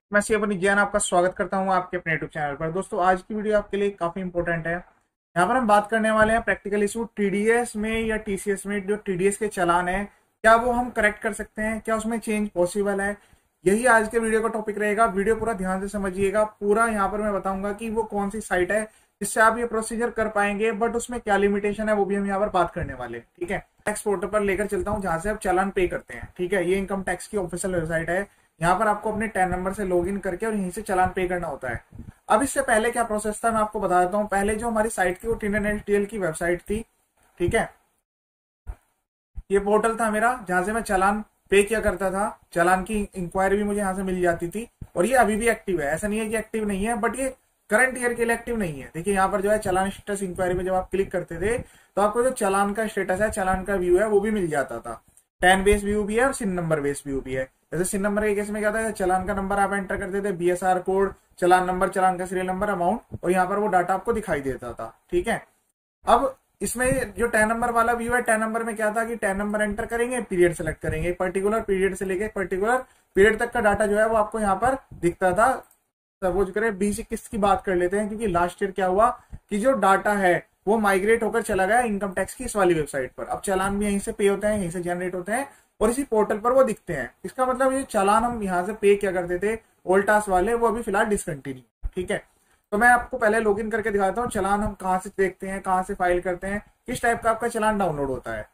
मैं सी अपनी जैन आपका स्वागत करता हूं आपके अपने यूट्यूब चैनल पर। दोस्तों, आज की वीडियो आपके लिए काफी इंपॉर्टेंट है। यहाँ पर हम बात करने वाले हैं प्रैक्टिकल इशू टीडीएस में या टीसीएस में। जो टीडीएस के चालान है, क्या वो हम करेक्ट कर सकते हैं, क्या उसमें चेंज पॉसिबल है, यही आज के वीडियो का टॉपिक रहेगा। वीडियो पूरा ध्यान से समझिएगा। पूरा यहाँ पर मैं बताऊंगा कि वो कौन सी साइट है जिससे आप ये प्रोसीजर कर पाएंगे, बट उसमें क्या लिमिटेशन है वो भी हम यहाँ पर बात करने वाले हैं। ठीक है, टैक्स पोर्टल पर लेकर चलता हूँ जहां से आप चालान पे करते हैं। ठीक है, ये इनकम टैक्स की ऑफिशियल वेबसाइट है। यहाँ पर आपको अपने टैन नंबर से लॉगिन करके और यहीं से चालान पे करना होता है। अब इससे पहले क्या प्रोसेस था मैं आपको बता देता हूँ। पहले जो हमारी साइट थी वो TNSDL की वेबसाइट थी। ठीक है, ये पोर्टल था मेरा जहां से मैं चालान पे किया करता था। चालान की इंक्वायरी भी मुझे यहाँ से मिल जाती थी और ये अभी भी एक्टिव है। ऐसा नहीं है कि एक्टिव नहीं है, बट ये करंट ईयर के लिए एक्टिव नहीं है। देखिए यहाँ पर जो है चालान स्टेटस इंक्वायरी में जब आप क्लिक करते थे तो आपको जो चालान का स्टेटस है, चालान का व्यू है, वो भी मिल जाता था। टैन बेस व्यू भी है और सिन नंबर बेस व्यू भी है। जैसे सिन नंबर के केस में क्या था, चालान का नंबर आप एंटर करते थे, BSR code, challan number, challan का सीरियल नंबर, अमाउंट, और यहाँ पर वो डाटा आपको दिखाई देता था। ठीक है, अब इसमें जो टैन नंबर वाला व्यू है, टैन नंबर में क्या था कि टैन नंबर एंटर करेंगे, पीरियड सेलेक्ट करेंगे, पर्टिकुलर पीरियड से लेके पर्टिकुलर पीरियड तक का डाटा जो है वो आपको यहाँ पर दिखता था। सपोज करें 2021 की बात कर लेते हैं, क्योंकि लास्ट ईयर क्या हुआ कि जो डाटा है वो माइग्रेट होकर चला गया इनकम टैक्स की इस वाली वेबसाइट पर। अब चालान भी यहीं से पे होते हैं, यहीं से जनरेट होते हैं और इसी पोर्टल पर वो दिखते हैं। इसका मतलब ये चालान हम यहाँ से पे क्या करते थे ओल्टास वाले, वो अभी फिलहाल डिसकंटिन्यू। ठीक है, तो मैं आपको पहले लॉगिन करके दिखाता हूँ चालान हम कहाँ से देखते हैं, कहाँ से फाइल करते हैं, किस टाइप का आपका चालान डाउनलोड होता है।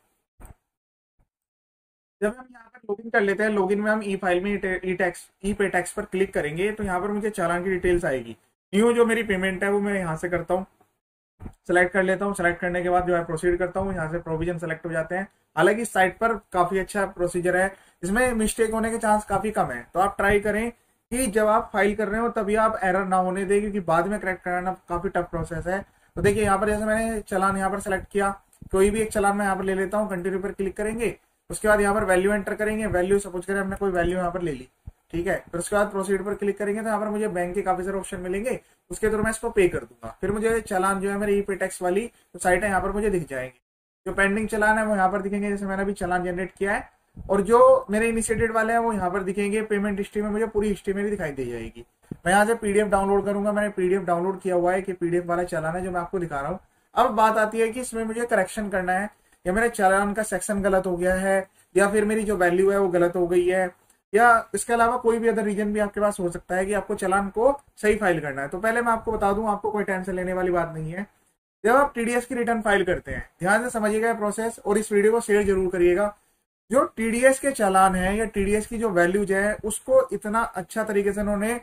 जब हम यहाँ पर लॉगिन कर लेते हैं, लॉगिन में हम ई फाइल में ई पे टैक्स पर क्लिक करेंगे तो यहाँ पर मुझे चालान की डिटेल्स आएगी। न्यू जो मेरी पेमेंट है वो मैं यहाँ से करता हूँ, सेलेक्ट कर लेता हूँ। सेलेक्ट करने के बाद जो है प्रोसीड करता हूँ, यहाँ से प्रोविजन सेलेक्ट हो जाते हैं। हालांकि इस साइट पर काफी अच्छा प्रोसीजर है, इसमें मिस्टेक होने के चांस काफी कम है। तो आप ट्राई करें कि जब आप फाइल कर रहे हो तभी आप एरर ना होने दें, क्योंकि बाद में करेक्ट कराना काफी टफ प्रोसेस है। तो देखिए यहाँ पर जैसे मैंने चालान यहाँ पर सेलेक्ट किया, कोई भी एक चालान मैं यहाँ पर ले लेता हूँ, कंटिन्यू पर क्लिक करेंगे। उसके बाद यहाँ पर वैल्यू एंटर करेंगे, वैल्यू सपोज करें हमने कोई वैल्यू यहाँ पर ले ली। ठीक है, फिर उसके बाद प्रोसीड पर क्लिक करेंगे तो यहाँ पर मुझे बैंक के काफी सारे ऑप्शन मिलेंगे, उसके थ्रू मैं इसको पे कर दूंगा। फिर मुझे चालान जो है मेरे ई पे टैक्स वाली जो साइट है यहाँ पर मुझे दिख जाएंगे। जो पेंडिंग चालान है वो यहाँ पर दिखेंगे, जैसे मैंने अभी चालान जनरेट किया है, और जो मेरे इनिशिएटेड वाले हैं वो यहाँ पर दिखेंगे। पेमेंट हिस्ट्री में मुझे पूरी हिस्ट्री मेरी दिखाई दे जाएगी। मैं यहाँ से पीडीएफ डाउनलोड करूंगा, मैंने पीडीएफ डाउनलोड किया हुआ है कि पीडीएफ वाला चालान है जो मैं आपको दिखा रहा हूँ। अब बात आती है कि इसमें मुझे करेक्शन करना है, या मेरे चालान का सेक्शन गलत हो गया है, या फिर मेरी जो वैल्यू है वो गलत हो गई है, या इसके अलावा कोई भी अदर रीजन भी आपके पास हो सकता है कि आपको चालान को सही फाइल करना है। तो पहले मैं आपको बता दूं, आपको कोई टेंशन लेने वाली बात नहीं है। जब आप टीडीएस की रिटर्न फाइल करते हैं, ध्यान से समझिएगा प्रोसेस और इस वीडियो को शेयर जरूर करिएगा। जो टीडीएस के चालान है या टीडीएस की जो वैल्यूज है उसको इतना अच्छा तरीके से उन्होंने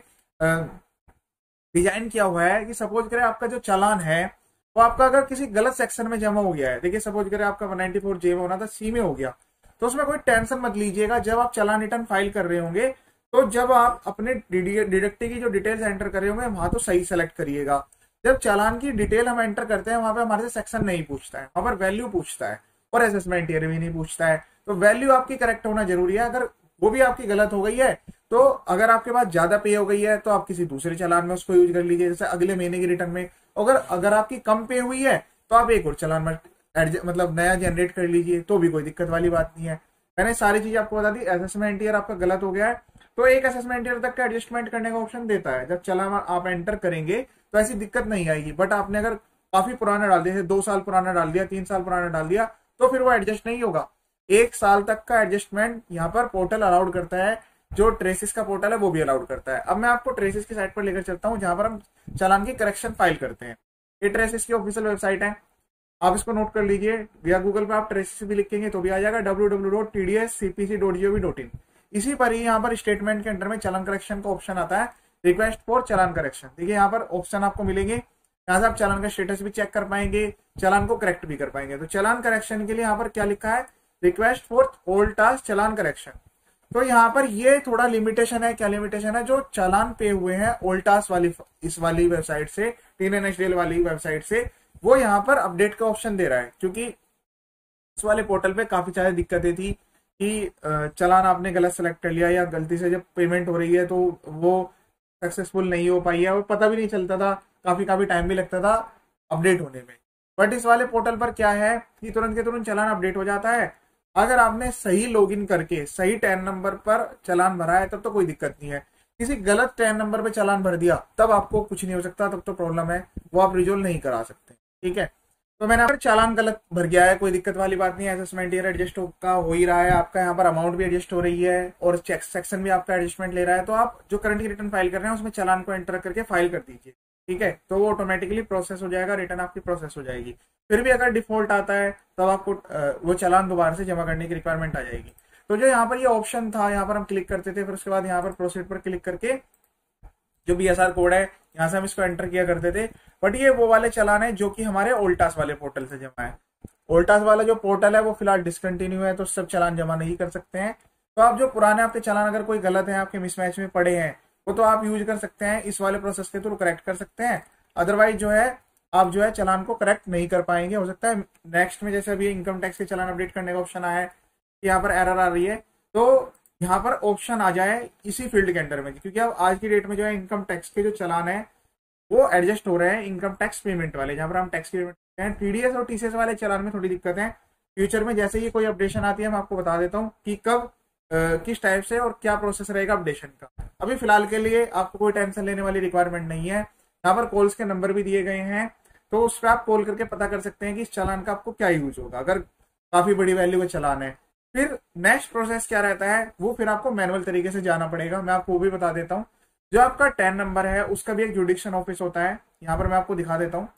डिजाइन किया हुआ है कि सपोज करें आपका जो चालान है वो आपका अगर किसी गलत सेक्शन में जमा हो गया है, देखिए सपोज करें आपका 194J में होना था, C में हो गया, तो उसमें कोई टेंशन मत लीजिएगा। जब आप चालान रिटर्न फाइल कर रहे होंगे तो जब आप अपने डिडक्टी की जो डिटेल्स एंटर कर रहे होंगे वहां तो सही सेलेक्ट करिएगा। जब चालान की डिटेल हम एंटर करते हैं वहां पे हमारे से सेक्शन नहीं पूछता है, वहां पर वैल्यू पूछता है और असेसमेंट ईयर भी नहीं पूछता है। तो वैल्यू आपकी करेक्ट होना जरूरी है। अगर वो भी आपकी गलत हो गई है तो अगर आपके पास ज्यादा पे हो गई है तो आप किसी दूसरे चालान में उसको यूज कर लीजिए, जैसे अगले महीने की रिटर्न में। अगर अगर आपकी कम पे हुई है तो आप एक और चालान में मतलब नया जनरेट कर लीजिए, तो भी कोई दिक्कत वाली बात नहीं है। मैंने सारी चीज आपको बता दी। असेसमेंट ईयर आपका गलत हो गया है तो एक असेसमेंट ईयर तक का एडजस्टमेंट करने का ऑप्शन देता है। जब चालान आप एंटर करेंगे तो ऐसी दिक्कत नहीं आएगी, बट आपने अगर काफी पुराना डाल दिया, 2 साल पुराना डाल दिया, 3 साल पुराना डाल दिया, तो फिर वो एडजस्ट नहीं होगा। 1 साल तक का एडजस्टमेंट यहाँ पर पोर्टल अलाउड करता है, जो ट्रेसिस का पोर्टल है वो भी अलाउड करता है। अब मैं आपको ट्रेसिस की साइट पर लेकर चलता हूँ जहां पर हम चालान की करेक्शन फाइल करते हैं। ये ट्रेसिस की ऑफिशियल वेबसाइट है, आप इसको नोट कर लीजिए। या गूगल पे आप ट्रेसिस भी लिखेंगे तो भी आ जाएगा, www.tdscpc.gov.in। इसी पर ही यहाँ पर स्टेटमेंट के अंडर में चालान करेक्शन का ऑप्शन आता है, रिक्वेस्ट फॉर चालान करेक्शन। देखिए यहाँ पर ऑप्शन आपको मिलेंगे, यहाँ से आप चालान का स्टेटस भी चेक कर पाएंगे, चालान को करेक्ट भी कर पाएंगे। तो चालान करेक्शन के लिए यहाँ पर क्या लिखा है, रिक्वेस्ट फॉर ओल्ड टास्क चालान करेक्शन। तो यहाँ पर ये थोड़ा लिमिटेशन है। क्या लिमिटेशन है, जो चालान पे हुए हैं ओल्टास वाली इस वाली वेबसाइट से, TNSDL वाली वेबसाइट से, वो यहाँ पर अपडेट का ऑप्शन दे रहा है। क्योंकि इस वाले पोर्टल पे काफी सारी दिक्कतें थी कि चालान आपने गलत सेलेक्ट कर लिया, या गलती से जब पेमेंट हो रही है तो वो सक्सेसफुल नहीं हो पाई है, और पता भी नहीं चलता था, काफी काफी टाइम भी लगता था अपडेट होने में। बट इस वाले पोर्टल पर क्या है कि तुरंत के तुरंत चालान अपडेट हो जाता है। अगर आपने सही लॉगिन करके सही टैन नंबर पर चालान भरा है तब तो कोई दिक्कत नहीं है। किसी गलत टैन नंबर पे चालान भर दिया तब आपको कुछ नहीं हो सकता, तब तो प्रॉब्लम है, वो आप रिजोल्व नहीं करा सकते। ठीक है, तो मैंने अगर चालान गलत भर गया है, कोई दिक्कत वाली बात नहीं है, असेसमेंट ईयर एडजस्ट का हो ही रहा है आपका, यहाँ पर अमाउंट भी एडजस्ट हो रही है और चेक सेक्शन भी आपका एडजस्टमेंट ले रहा है, तो आप जो करंट की रिटर्न फाइल कर रहे हैं उसमें चालान को एंटर करके फाइल कर दीजिए। ठीक है, तो वो ऑटोमेटिकली प्रोसेस हो जाएगा, रिटर्न आपकी प्रोसेस हो जाएगी। फिर भी अगर डिफॉल्ट आता है तब आपको वो चालान दोबारा से जमा करने की रिक्वायरमेंट आ जाएगी। तो जो यहाँ पर ये ऑप्शन था, यहाँ पर हम क्लिक करते थे, फिर उसके बाद यहाँ पर प्रोसीड पर क्लिक करके जो BSR कोड है यहाँ से हम इसको एंटर किया करते थे। बट ये वो वाले चालान है जो कि हमारे ओल्टास वाले पोर्टल से जमा है। ओल्टास वाला जो पोर्टल है वो फिलहाल डिसकंटिन्यू है, तो सब चालान जमा नहीं कर सकते हैं। तो आप जो पुराने आपके चालान अगर कोई गलत है, आपके मिसमैच में पड़े हैं, वो तो आप यूज कर सकते हैं, इस वाले प्रोसेस के थ्रू करेक्ट कर सकते हैं। अदरवाइज जो है आप जो है चालान को करेक्ट नहीं कर पाएंगे। हो सकता है नेक्स्ट में जैसे अभी इनकम टैक्स के चालान अपडेट करने का ऑप्शन आया है, यहाँ पर एरर आ रही है, तो यहाँ पर ऑप्शन आ जाए इसी फील्ड के अंडर में, क्योंकि अब आज की डेट में जो है इनकम टैक्स के जो चालान है वो एडजस्ट हो रहे हैं इनकम टैक्स पेमेंट वाले, जहां पर हम टैक्स की पेमेंट करते हैं। TDS और TCS वाले चालान में थोड़ी दिक्कत है। फ्यूचर में जैसे ही कोई अपडेशन आती है मैं आपको बता देता हूँ कि कब किस टाइप से और क्या प्रोसेस रहेगा अपडेशन का। अभी फिलहाल के लिए आपको कोई टेंशन लेने वाली रिक्वायरमेंट नहीं है। यहाँ पर कॉल्स के नंबर भी दिए गए हैं, तो उस पर आप कॉल करके पता कर सकते हैं कि इस चालान का आपको क्या यूज होगा, अगर काफी बड़ी वैल्यू का चालान है। फिर नेक्स्ट प्रोसेस क्या रहता है, वो फिर आपको मैनुअल तरीके से जाना पड़ेगा। मैं आपको वो भी बता देता हूँ। जो आपका टैन नंबर है उसका भी एक जुडिक्शन ऑफिस होता है, यहाँ पर मैं आपको दिखा देता हूँ।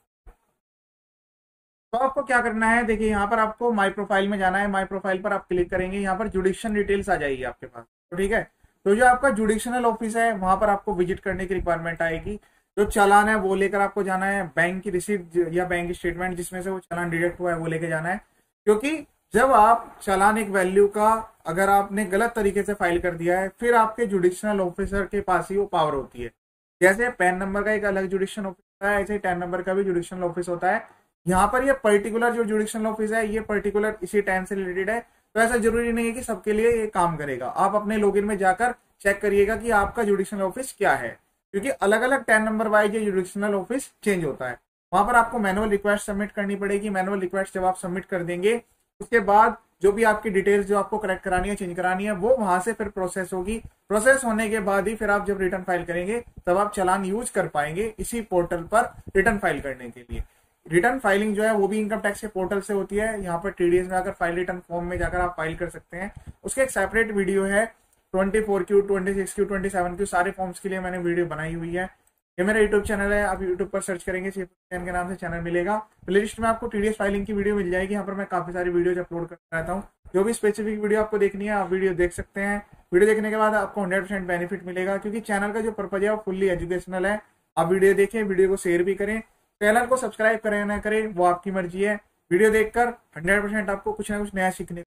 तो आपको क्या करना है, देखिए यहाँ पर आपको माई प्रोफाइल में जाना है। माई प्रोफाइल पर आप क्लिक करेंगे, यहाँ पर जुडिक्शन डिटेल्स आ जाएगी आपके पास। तो ठीक है, तो जो आपका जुडिक्शनल ऑफिस है वहां पर आपको विजिट करने की रिक्वायरमेंट आएगी। जो चालान है वो लेकर आपको जाना है, बैंक की रिसीट या बैंक स्टेटमेंट जिसमें से वो चालान डिडक्ट हुआ है वो लेके जाना है। क्योंकि जब आप चालान एक वैल्यू का अगर आपने गलत तरीके से फाइल कर दिया है, फिर आपके जुडिक्शनल ऑफिसर के पास ही वो पावर होती है। जैसे पैन नंबर का एक अलग जुडिक्शन ऑफिस होता है, ऐसे ही टैन नंबर का भी जुडिक्शनल ऑफिस होता है। यहाँ पर ये पर्टिकुलर जो जुडिक्शनल ऑफिस है ये पर्टिकुलर इसी टैन से रिलेटेड है, तो ऐसा जरूरी नहीं है कि सबके लिए ये काम करेगा। आप अपने लॉगिन में जाकर चेक करिएगा कि आपका जुडिक्शनल ऑफिस क्या है, क्योंकि अलग अलग टैन नंबर वाइज ये जुडिक्शनल ऑफिस चेंज होता है। वहां पर आपको मैनुअल रिक्वेस्ट सबमिट करनी पड़ेगी। मैनुअल रिक्वेस्ट जब आप सबमिट कर देंगे उसके बाद जो भी आपकी डिटेल्स जो आपको करेक्ट करानी है, चेंज करानी है, वो वहां से फिर प्रोसेस होगी। प्रोसेस होने के बाद ही फिर आप जब रिटर्न फाइल करेंगे तब आप चालान यूज कर पाएंगे इसी पोर्टल पर रिटर्न फाइल करने के लिए। रिटर्न फाइलिंग जो है वो भी इनकम टैक्स के पोर्टल से होती है। यहाँ पर TDS में आकर फाइल रिटर्न फॉर्म में जाकर आप फाइल कर सकते हैं। उसके एक सेपरेट वीडियो है 24Q, 26Q, 27Q सारे फॉर्म्स के लिए मैंने वीडियो बनाई हुई है। ये मेरा यूट्यूब चैनल है, आप यूट्यूब पर सर्च करेंगे चैन के नाम से चैनल मिलेगा। प्लेलिस्ट में आपको TDS फाइलिंग की वीडियो मिल जाएगी। यहाँ पर मैं काफी सारी वीडियोज अपलोड करता रहता हूँ। जो भी स्पेसिफिक वीडियो आपको देखनी है आप वीडियो देख सकते हैं। वीडियो देखने के बाद आपको 100% बेनिफिट मिलेगा, क्योंकि चैनल का जो पर्पज है वो फुल्ली एजुकेशनल है। आप वीडियो देखें, वीडियो को शेयर भी करें, चैनल को सब्सक्राइब करें ना करें वो आपकी मर्जी है। वीडियो देखकर 100% आपको कुछ ना कुछ नया सीखने